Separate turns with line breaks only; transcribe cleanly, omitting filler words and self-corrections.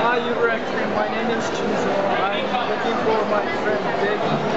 Hi, YUBERACTIVE. My name is Chenzo. I'm looking for my friend Becky.